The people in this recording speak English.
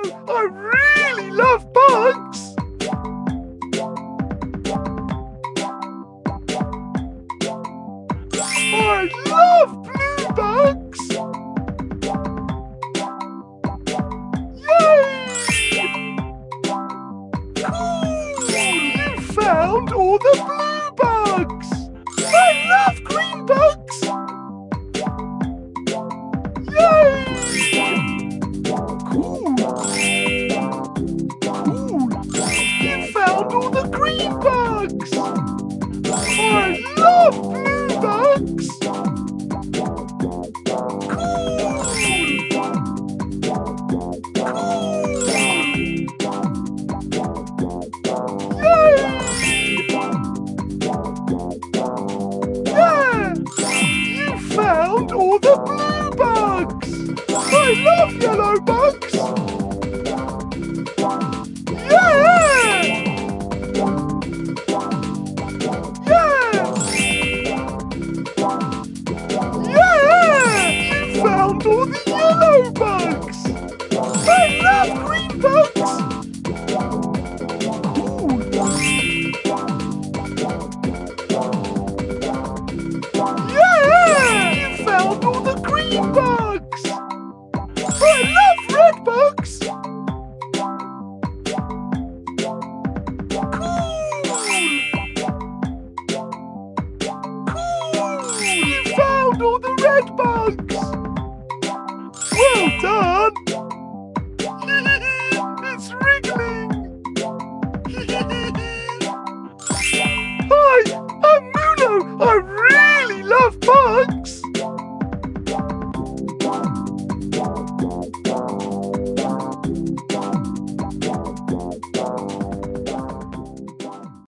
I really love bugs. I love blue bugs. Yay! Cool! You found all the blue bugs. I love green bugs. Yay! Cool! Cool! You found all the green bugs. I love blue bugs. Cool! Yay! Yeah! You found all the blue bugs! I love yellow bugs! Yeah! Yeah! Yeah! You found all the yellow bugs! I love green bugs!